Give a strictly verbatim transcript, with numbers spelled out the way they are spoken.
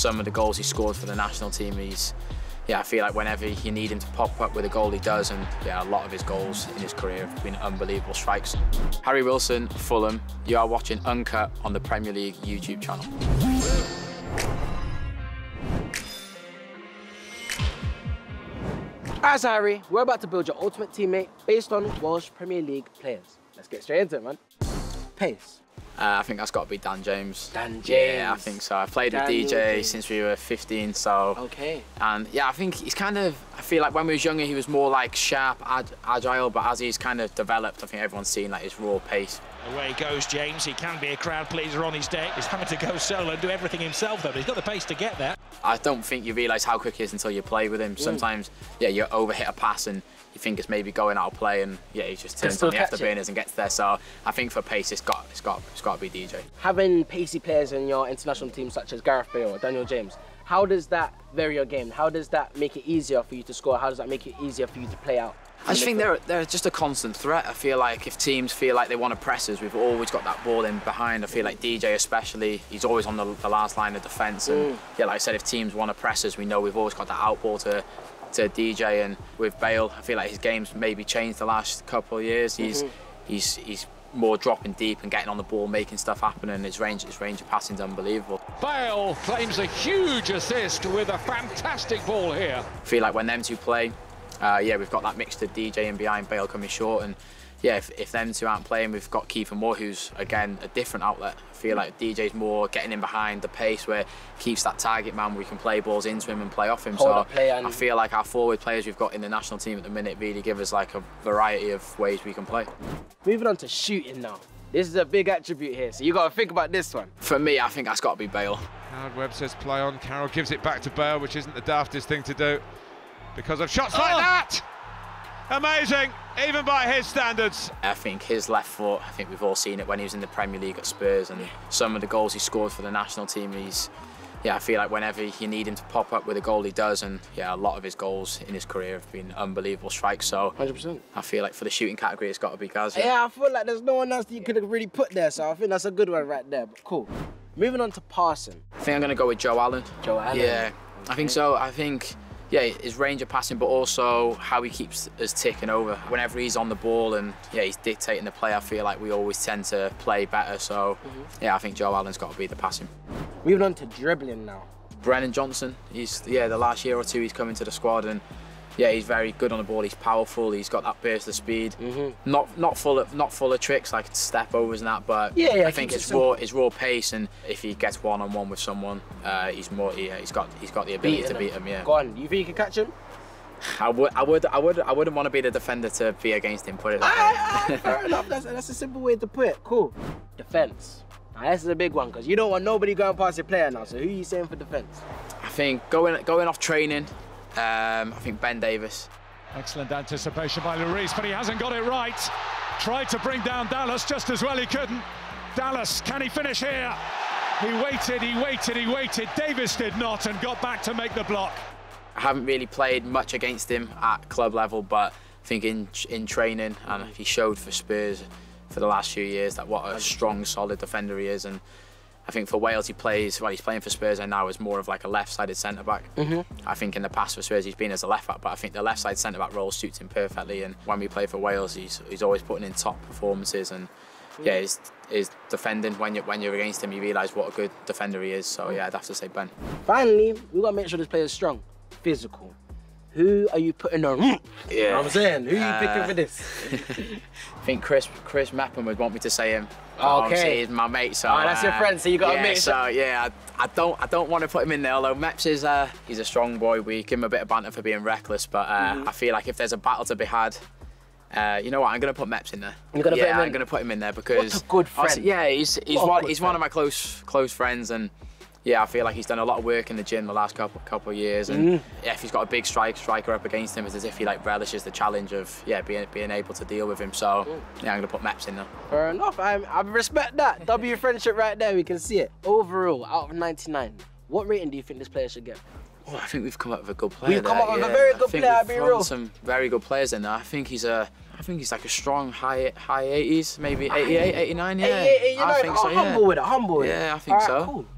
some of the goals he scored for the national team, he's, yeah, I feel like whenever you need him to pop up with a goal, he does, and yeah, a lot of his goals in his career have been unbelievable strikes. Harry Wilson, Fulham, you are watching Uncut on the Premier League YouTube channel. Alright, so Harry, we're about to build your ultimate teammate based on Welsh Premier League players. Let's get straight into it, man. Pace. Uh, I think that's got to be Dan James. Dan James. Yeah, I think so. I've played Dan with D J James. since we were fifteen, so. Okay. And yeah, I think he's kind of, I feel like when we was younger, he was more like sharp, ag agile, but as he's kind of developed, I think everyone's seen like his raw pace. Away goes James. He can be a crowd pleaser on his day. He's having to go solo and do everything himself, though, but he's got the pace to get there. I don't think you realise how quick he is until you play with him. Sometimes, yeah, you overhit a pass and you think it's maybe going out of play, and yeah, he just turns on the afterburners and gets there. So I think for pace, it's got, it's got, it's got to be D J. Having pacey players in your international team, such as Gareth Bale or Daniel James, how does that vary your game? How does that make it easier for you to score? How does that make it easier for you to play out? I just think they're, they're just a constant threat. I feel like if teams feel like they want to press us, we've always got that ball in behind. I feel like D J especially, he's always on the, the last line of defence. And mm. yeah, like I said, if teams want to press us, we know we've always got that out ball to, to D J. And with Bale, I feel like his game's maybe changed the last couple of years. He's, mm-hmm. he's, he's more dropping deep and getting on the ball, making stuff happen, and his range, his range of passing's unbelievable. Bale claims a huge assist with a fantastic ball here. I feel like when them two play, Uh, yeah, we've got that mix to D J and behind, Bale coming short, and yeah, if, if them two aren't playing, we've got Kiefer Moore, who's again a different outlet. I feel like D J's more getting in behind the pace, where he keeps that target man where we can play balls into him and play off him. Hold so and... I feel like our forward players we've got in the national team at the minute really give us like a variety of ways we can play. Moving on to shooting now. This is a big attribute here, so you got to think about this one. For me, I think that's got to be Bale. Howard Webb says play on. Carroll gives it back to Bale, which isn't the daftest thing to do because of shots oh. like that. Amazing, even by his standards. I think his left foot, I think we've all seen it when he was in the Premier League at Spurs, and some of the goals he scored for the national team, he's, yeah, I feel like whenever you need him to pop up with a goal, he does, and yeah, a lot of his goals in his career have been unbelievable strikes, so one hundred percent. I feel like for the shooting category, it's got to be Gaz. Yeah, I feel like there's no one else that you could have really put there, so I think that's a good one right there, but cool. Moving on to passing. I think I'm going to go with Joe Allen. Joe Allen? Yeah, I think so. I think... yeah, his range of passing, but also how he keeps us ticking over. Whenever he's on the ball and yeah, he's dictating the play, I feel like we always tend to play better. So mm-hmm. yeah, I think Joe Allen's got to be the passing. Moving on to dribbling now. Brennan Johnson, he's yeah, the last year or two he's come into the squad, and yeah, he's very good on the ball. He's powerful. He's got that burst of speed. Mm-hmm. Not not full of not full of tricks like step overs and that, but yeah, yeah, I think it's raw, his raw pace, and if he gets one on one with someone, uh, he's more. Yeah, he's got he's got the ability beat, to beat him. Yeah. Go on. You think you can catch him? I would, I would, I would, I wouldn't want to be the defender to be against him. Put it that way. Ah, fair enough. That's that's a simple way to put it. Cool. Defense. Now this is a big one because you don't want nobody going past your player now. So who are you saying for defense? I think going going off training. Um, I think Ben Davis. Excellent anticipation by Lloris, but he hasn't got it right. Tried to bring down Dallas just as well, he couldn't. Dallas, can he finish here? He waited, he waited, he waited. Davis did not and got back to make the block. I haven't really played much against him at club level, but I think in, in training, and he showed for Spurs for the last few years that what a strong, solid defender he is. And I think for Wales he plays, well he's playing for Spurs and now as more of like a left-sided centre-back. Mm-hmm. I think in the past for Spurs he's been as a left-back, but I think the left-side centre-back role suits him perfectly, and when we play for Wales he's, he's always putting in top performances, and yeah, his, his defending, when you're, when you're against him you realise what a good defender he is, so yeah, I'd have to say Ben. Finally, we've got to make sure this player is strong, physical. Who are you putting on? Yeah. You know what I'm saying? Who are you uh, picking for this? I think Chris Chris Mepham would want me to say him. Okay. He's my mate, so. Oh, that's uh, your friend, so you got yeah, a mate. So yeah, I, I don't I don't want to put him in there. Although Meps is uh, he's a strong boy. We give him a bit of banter for being reckless, but uh, mm-hmm. I feel like if there's a battle to be had, uh, you know what? I'm gonna put Meps in there. You're gonna yeah, put him in? I'm gonna put him in there because. What a good friend. Yeah, he's he's what one he's friend. one of my close close friends, and. Yeah, I feel like he's done a lot of work in the gym the last couple couple of years, and mm. yeah, if he's got a big strike striker up against him, it's as if he like relishes the challenge of yeah being being able to deal with him. So mm. yeah, I'm gonna put Meps in there. Fair enough. I I respect that. W friendship right there. We can see it. Overall, out of ninety-nine, what rating do you think this player should get? Oh, I think we've come up with a good player. We've there. come up with yeah. a very good I think player. I'll be thrown real. Some very good players in there. I think he's a. I think he's like a strong high high eighties, maybe eighty-eight, eighty-nine. Yeah, eighty-eight, eighty-nine. I think oh, so. Yeah. Humble with it. Humble with it. Yeah, I think right, so. Cool.